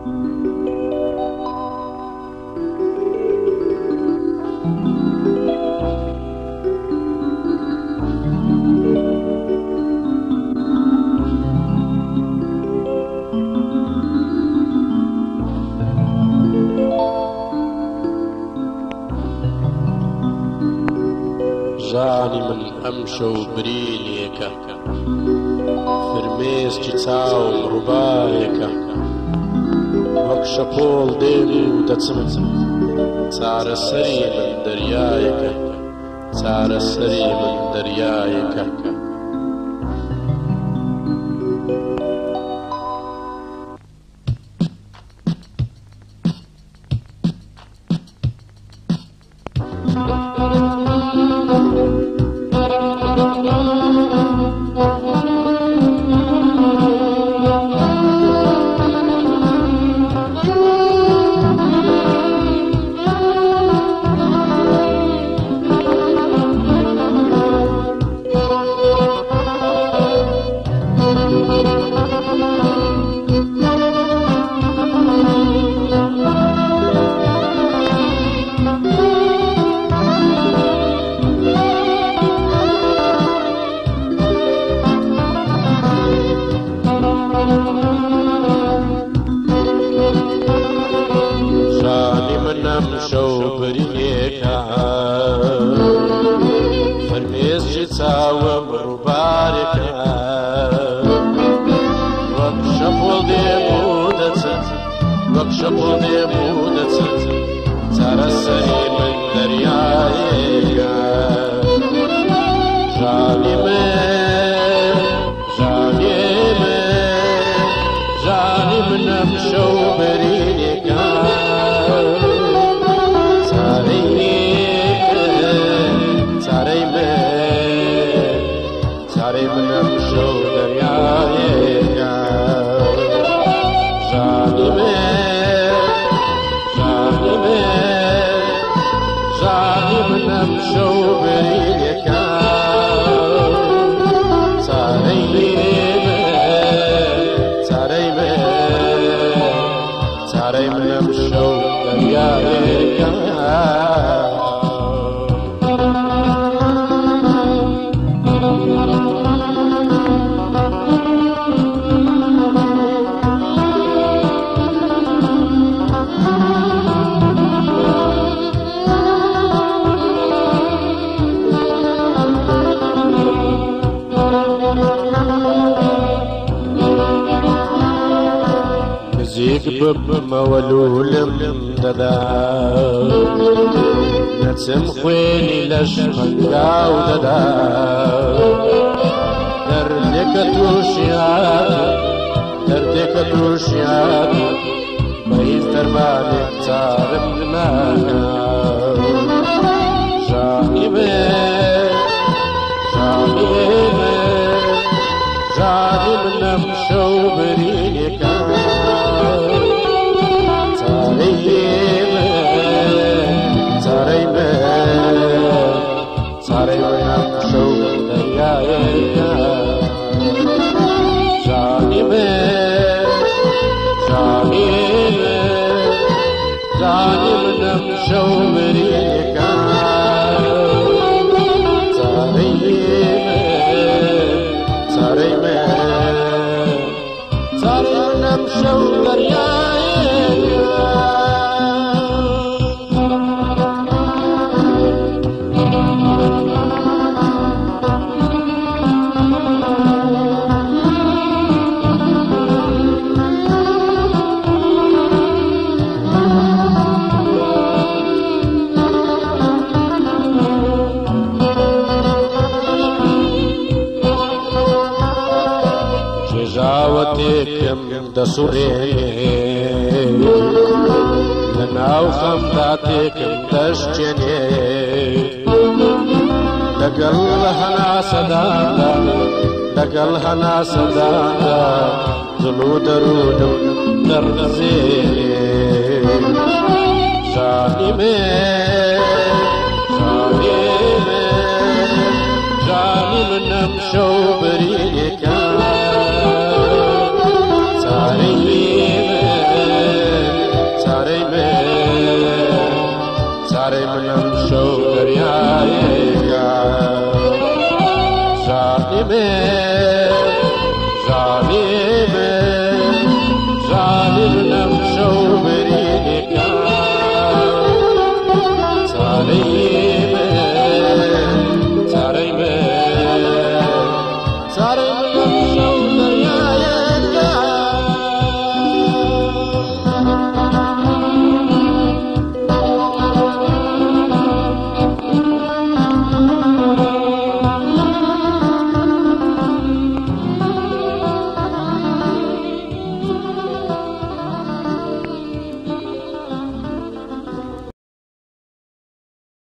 ژانی من ئەم شەو برینێکە فرمێسکی چاوم ڕووبارێکە وەک شەپۆڵ دێم و دەچم چارەسەری من دەریایەکە چارەسەری من دەریایەکە فرمێسکی چاوم ڕووبارێکە وەک شەپۆڵ دێم و دەچێت وەک شەپۆڵ دێم و دەچێت چارەسەری من دەریایەکە ژانی من ژانی من ژانی من ئەم شەو بەرینێکە چارەی من ئەم شەو دەریایەکە ژانی من ژانی من ژانی من ئەم شەو بەرینێکە چارەی من چارەی من ئەم شەو دەریایەکە نزیک ببمەوە لولم دەدا نەچم خوێنی لەش هەنگاو دەدا دەردێکە تووشیات بە هیچ دەرمانێک چارەم نماکە ژانی من ژانی من ژانی من ئەم شەو بەرینێکە چارەی من ئەم شەو دەریایەکە ژانی من ژانی من ژانی من ئەم شەو بەرینێکە چارەی من ئەم شەو دەریایەکە ژاوەتێکم دەسوڕێنێ لەناو خەمدا تێکم دەشتێنێ لەگەڵ هەناسەداندا دڵ و دەرونم دەڕزێنێ ژانی من ژانی من ژانی من ئەم شەو بەرینێکە